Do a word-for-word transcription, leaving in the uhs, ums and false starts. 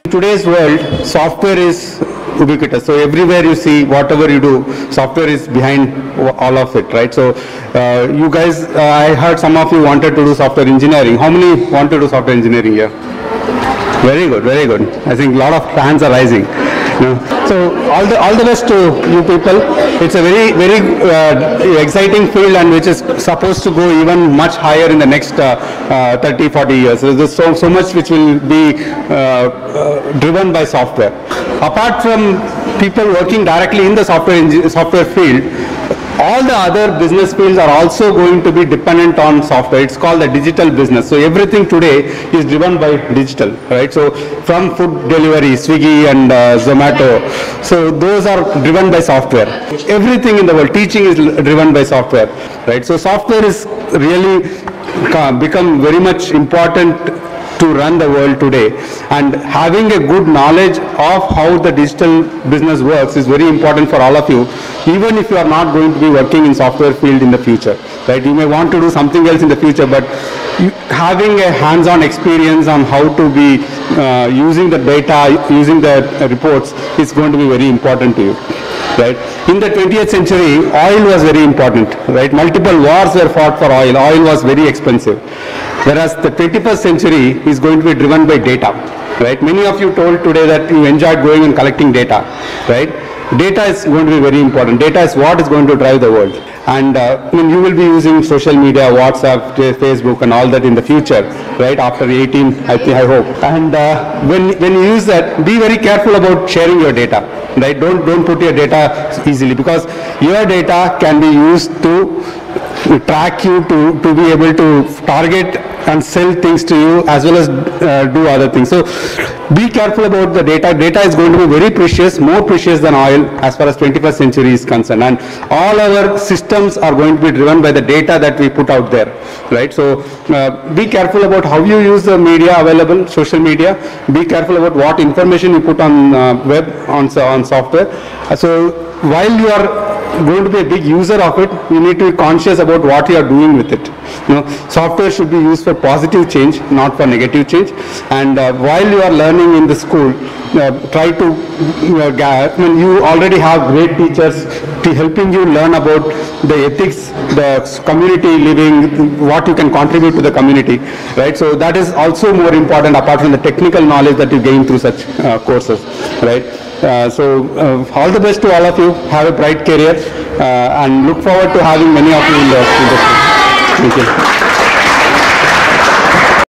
today's world, software is ubiquitous. So everywhere you see, whatever you do, software is behind all of it, right? So uh, you guys, uh, I heard some of you wanted to do software engineering. How many want to do software engineering here? Very good, very good. I think a lot of hands are rising. Yeah. So all the all the best to you people. It's a very very uh, exciting field, and which is supposed to go even much higher in the next uh, uh, thirty, forty years. So there's so so much which will be uh, uh, driven by software. Apart from people working directly in the software software field, all the other business fields are also going to be dependent on software. It's called the digital business. So everything today is driven by digital, right? So from food delivery, Swiggy and uh, Zomato, so those are driven by software. Everything in the world, teaching is driven by software, right? So software is really become very much important to run the world today, and having a good knowledge of how the digital business works is very important for all of you, even if you are not going to be working in software field in the future, right? You may want to do something else in the future, but you, having a hands-on experience on how to be uh, using the data, using the uh, reports is going to be very important to you, right? In the twentieth century, oil was very important, right? Multiple wars were fought for oil. Oil was very expensive. Whereas the twenty-first century is going to be driven by data, right? Many of you told today that you enjoyed going and collecting data, right? Data is going to be very important. Data is what is going to drive the world. And uh, I mean, you will be using social media, WhatsApp, Facebook and all that in the future, right? After eighteen, I think, I hope. And uh, when, when you use that, be very careful about sharing your data, right? Don't, don't put your data easily, because your data can be used to track you, to, to be able to target and sell things to you, as well as uh, do other things. So be careful about the data. Data is going to be very precious, more precious than oil as far as twenty-first century is concerned. And all our systems are going to be driven by the data that we put out there, right? So uh, be careful about how you use the media available, social media. Be careful about what information you put on uh, web, on, on software. Uh, so while you are going to be a big user of it, you need to be conscious about what you are doing with it. You know, software should be used for positive change, not for negative change. And uh, while you are learning in the school, uh, try to, you know, I mean, you already have great teachers to helping you learn about the ethics, the community living, what you can contribute to the community, right? So that is also more important, apart from the technical knowledge that you gain through such uh, courses, right? Uh, so uh, all the best to all of you. Have a bright career uh, and look forward to having many of you in the industry. Thank you.